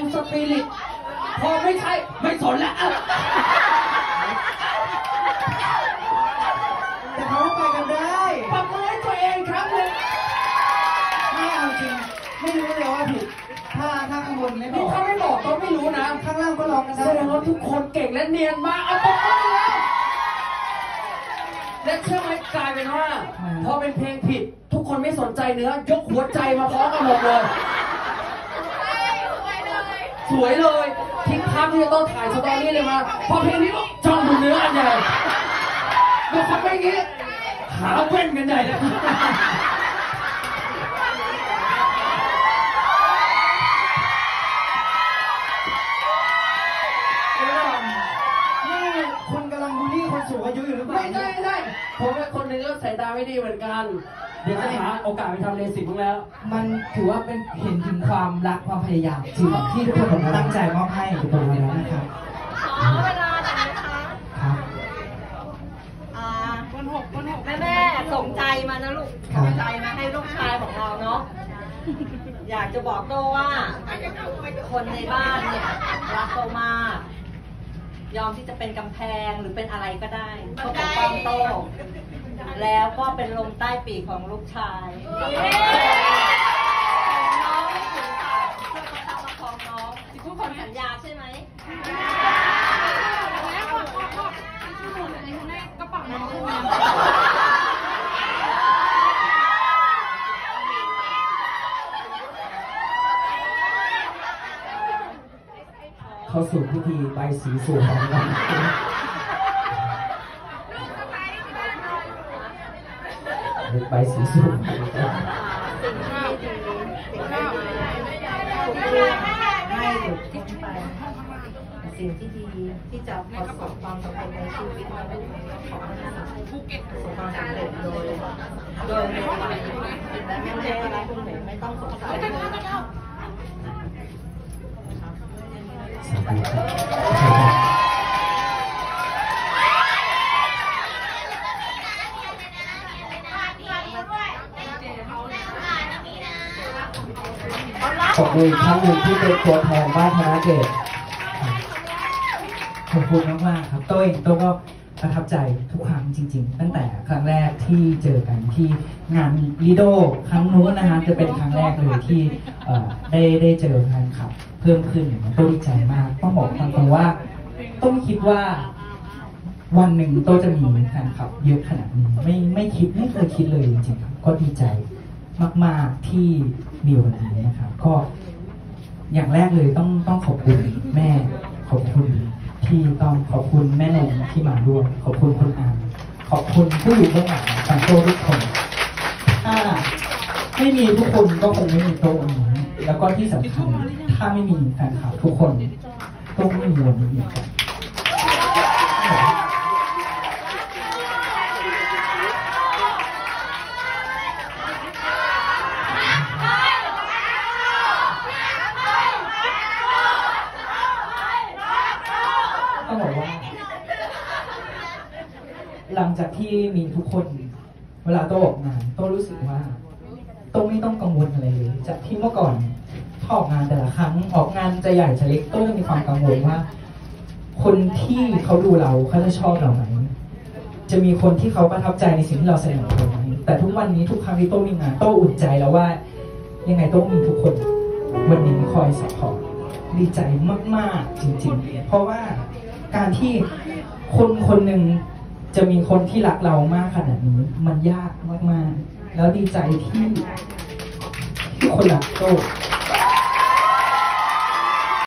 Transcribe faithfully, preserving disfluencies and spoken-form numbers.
สปิริตพอไม่ใช่ไม่สนแล้วแต่เขาไปกันได้ปรับมือให้ตัวเองครับเลยไม่เอาจริงไม่รู้เลยว่าผิดถ้าถ้าข้างบนไม่บอกถ้าไม่บอกก็ไม่รู้นะข้างล่างก็ร้องกันได้แสดงว่าทุกคนเก่งและเนียนมากเอาปรบมือแล้วและเชื่อไหมกลายเป็นว่าพอเป็นเพลงผิดทุกคนไม่สนใจเนื้อยกหัวใจมาพร้อมกันหมดเลยสวยเลยทิ้งภาพที่จะต้องถ่ายสตอรี่เลยมาพอเพลงนี้ก็จ้องดูเนื้อกันใหญ่ดูคนไม่งี้หาเว้นกันใหญ่เลยนี่คุณกำลังบูลลี่คนสูงอายุอยู่หรือเปล่าไม่ได้ไม่ได้ผมเป็นคนหนึ่งก็สายตาไม่ดีเหมือนกันเดี๋ยวจะหาโอกาสไปทำเลสิกบ้างแล้วมันถือว่าเป็นเห็นถึงความรักความพยายามจริงที่ทุกคนตั้งใจมอบให้ทุกคนแล้วนะครับขอเวลาหน่อยนะคะครับอ่าคนหกคนหกแม่แม่ส่งใจมานะลูกส่งใจมาให้ลูกชายของเราเนาะอยากจะบอกโตว่าคนในบ้านเนี่ยรักโตมากยอมที่จะเป็นกำแพงหรือเป็นอะไรก็ได้เพื่อปกป้องโตแล้วก็เป็นลมใต้ปีกของลูกชายน้องไม่ถึงค่ะเพื่อประคับประคองน้องทุกคนสัญญาใช่ไหมแล้วก็ก็ก็ที่หมดในกระเป๋าน้องเข้าสู่พิธีใบสีสู่ของเราใบสีสูงให้หลุดทิ้งไปสิ่งที่ดีที่จะประสบความสำเร็จในชีวิตเราได้ขอให้ประสบความสำเร็จโดยโดยในวันและแม่แม่และคุณแม่ไม่ต้องสงสัยเลยขอบคุณครั้งหนึ่งที่เป็นตัวแทนบ้านธนเดชขอบคุณมากๆครับตัวเองตัวก็ประทับใจทุกครั้งจริงๆตั้งแต่ครั้งแรกที่เจอกันที่งานลีโดครั้งนู้นนะฮะจะเป็นครั้งแรกเลยที่ได้ได้เจอแฟนคลับเพิ่มขึ้นตัวดีใจมากต้องบอกตรงๆว่าต้องคิดว่าวันหนึ่งโตจะมีแฟนคลับเยอะขนาดนี้ไม่ไม่คิดไม่เคยคิดเลยจริงๆครับก็ดีใจมากๆที่มีวันนี้นะครับก็อย่างแรกเลยต้องต้องขอบคุณแม่ขอบคุณที่ต้องขอบคุณแม่นงที่มาร่วมขอบคุณคนอ่านขอบคุณผู้อยู่เบื้องหลังแฟนโตทุกคนถ้าไม่มีทุกคนก็คงไม่มีโตนี้แล้วก็ที่สำคัญถ้าไม่มีแฟนคลับทุกคนต้องไม่มีวันนี้อีกต้องบอกว่าหลังจากที่มีทุกคนเวลาโต้ออกงานโต้รู้สึกว่าโต้ไม่ต้องกังวลอะไรเลยจากที่เมื่อก่อนถ้าออกงานแต่ละครั้งออกงานจะใหญ่จะเล็กโต้จะมีความกังวลว่าคนที่เขาดูเราเขาจะชอบเราไหมจะมีคนที่เขาประทับใจในสิ่งที่เราแสดงออกไปไหมแต่ทุกวันนี้ทุกครั้งที่โต้มีงานโต้อุ่นใจแล้วว่ายังไงโต้มีทุกคนวันนี้คอยซัพพอร์ตดีใจมากๆจริงๆเพราะว่าการที่คนคนหนึ่งจะมีคนที่รักเรามากขนาดนี้มันยากมากๆแล้วดีใจที่ที่คนรักโต้